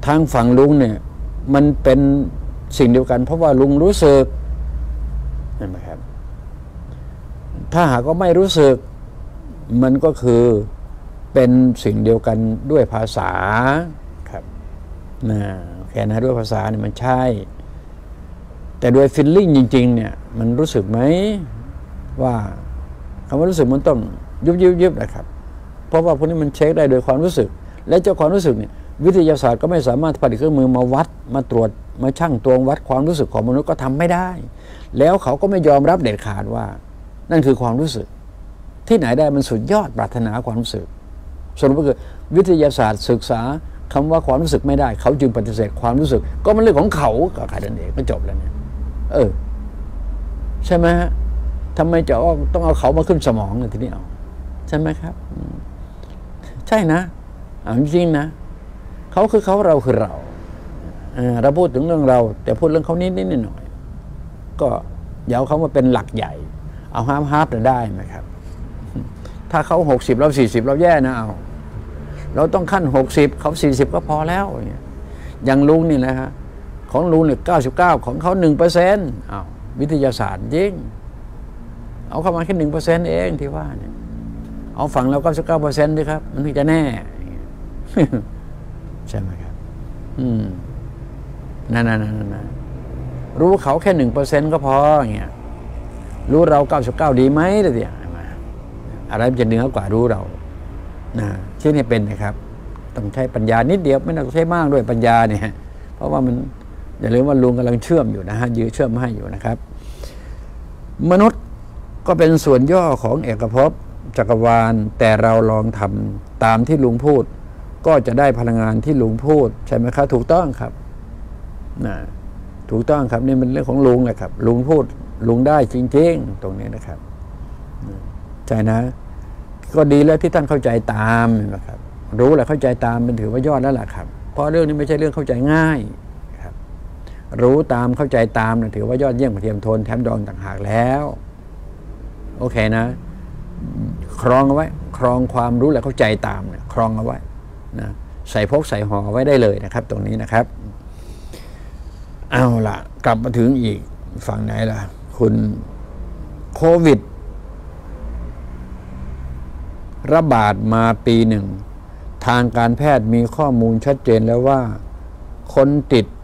ทางฝั่งลุงเนี่ยมันเป็นสิ่งเดียวกันเพราะว่าลุงรู้สึกเห็นไหมครับถ้าหากว่าไม่รู้สึกมันก็คือเป็นสิ่งเดียวกันด้วยภาษาครับแค่นะด้วยภาษาเนี่ยมันใช่แต่ด้วยฟีลลิ่งจริงๆเนี่ยมันรู้สึกไหมว่าคำว่ารู้สึกมันต้องยุบนะครับเพราะว่าพวกนี้มันเช็คได้โดยความรู้สึกและเจ้าความรู้สึกเนี่ยวิทยาศาสตร์ก็ไม่สามารถผลิตเครื่องมือมาวัดมาตรวจมาชั่งตวงวัดความรู้สึกของมนุษย์ก็ทำไม่ได้แล้วเขาก็ไม่ยอมรับเด็ดขาดว่านั่นคือความรู้สึกที่ไหนได้มันสุดยอดปรารถนาความรู้สึกสรุปก็คือวิทยาศาสตร์ศึกษาคำว่าความรู้สึกไม่ได้เขาจึงปฏิเสธความรู้สึกก็มันเรื่องของเขาก็ขายดันเองก็จบแล้วเนี่ยใช่ไหมฮะทำไมจะต้องเอาเขามาขึ้นสมองเลยทีนี้เอาใช่ไหมครับใช่นะจริงๆนะเขาคือเขาเราคือเราพูดถึงเรื่องเราแต่พูดเรื่องเขานิดหน่อยก็อย่าเอาเขามาเป็นหลักใหญ่เอาฮาร์ฟจะได้ไหมครับถ้าเขา60เรา40เราแย่นะเอาเราต้องขั้น60เขา40ก็พอแล้วอย่างลุงนี่นะฮะของลุงเนี่ย99ของเขา1%เอาวิทยาศาสตร์จริงเอาเข้ามาแค่1%เองที่ว่าเนี่ยเอาฝั่งเรา99%ดิครับมันถึงจะแน่ใช่ไหมครับนั่นรู้เขาแค่1%ก็พออย่างเงี้ยรู้เรา99ดีไหมล่ะเนี่ยอะไรมันจะเหนือกว่ารู้เราที่นี่เป็นนะครับต้องใช้ปัญญานิดเดียวไม่ต้องใช้มากด้วยปัญญาเนี่ยเพราะว่ามันอย่าลืมว่าลุงกำลังเชื่อมอยู่นะฮะยื้อเชื่อมให้อยู่นะครับมนุษย์ก็เป็นส่วนย่อของเอกภพจักรวาลแต่เราลองทำตามที่ลุงพูดก็จะได้พลังงานที่ลุงพูดใช่ไหมครับถูกต้องครับถูกต้องครับนี่เป็นเรื่องของลุงแหละครับลุงพูดลุงได้จริงๆตรงนี้นะครับใช่นะก็ดีแล้วที่ท่านเข้าใจตามนะครับรู้และเข้าใจตามเป็นถือว่ายอดแล้วล่ะครับเพราะเรื่องนี้ไม่ใช่เรื่องเข้าใจง่ายครับรู้ตามเข้าใจตามถือว่ายอดเยี่ยมกว่าเทียมทนแถมดองต่างหากแล้วโอเคนะครองเอาไว้ครองความรู้และเข้าใจตามเนี่ยครองเอาไว้นะใส่พกใส่ห่อไว้ได้เลยนะครับตรงนี้นะครับเอาล่ะกลับมาถึงอีกฝั่งไหนล่ะคุณโควิดระบาดมาปีหนึ่งทางการแพทย์มีข้อมูลชัดเจนแล้วว่าคนติด